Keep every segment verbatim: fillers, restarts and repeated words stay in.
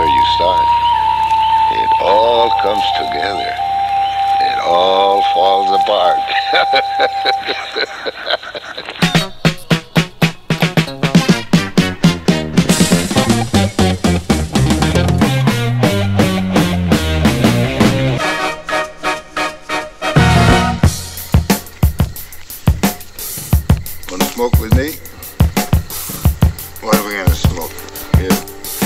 where you start, it all comes together. It all falls apart. Wanna smoke with me? What are we gonna smoke? Here.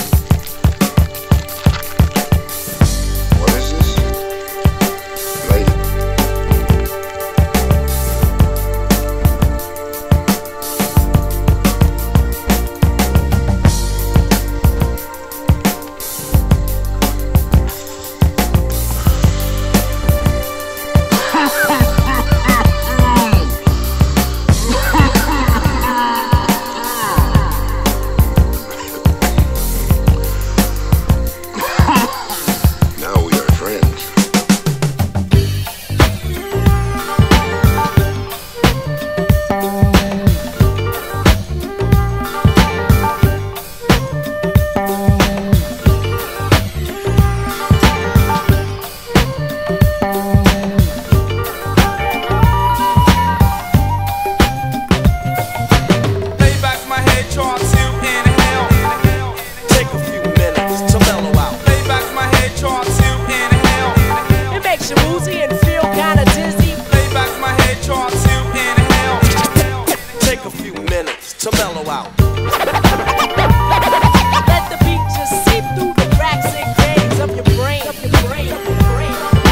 What is this? Light it. To mellow out. Let the beat just seep through the cracks and grains of your brain. Of your brain. Of your brain.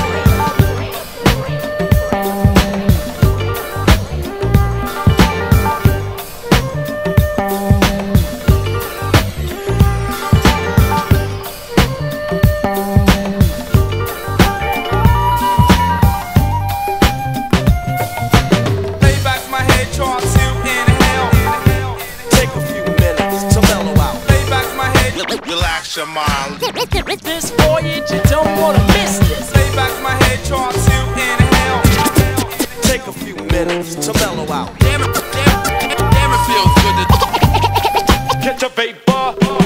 Lay back my head, try to inhale. Take a few minutes to mellow out. Lay back my head, relax your mind. This voyage, you don't wanna miss this. Lay back my head, try to inhale. Take a few minutes to mellow out. Damn it, damn, damn it feels good to catch a vapor.